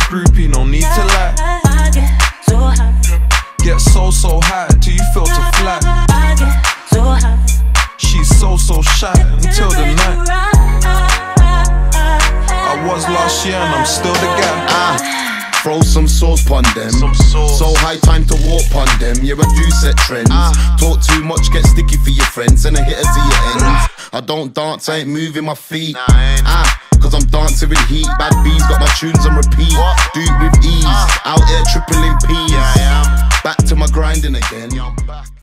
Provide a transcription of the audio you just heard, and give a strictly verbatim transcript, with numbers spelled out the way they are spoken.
groupie, no need to lie. I get so high. Get so, so high till you feel to fly. I get so high. She's so, so shy until the night. I was last year and I'm still the guy. Ah, throw some sauce pon them. Some sauce. So high time to walk pon them. Yeah, I do set trends. Ah. Talk too much, get sticky for your friends, and a hitter to your ends. I don't dance, I ain't moving my feet. Nah, I ain't. Ah, cause I'm dancing with heat. Bad bees got my tunes on repeat. What? Do it with ease. Ah. Out here tripling P's. Yeah, I am. Back to my grinding again.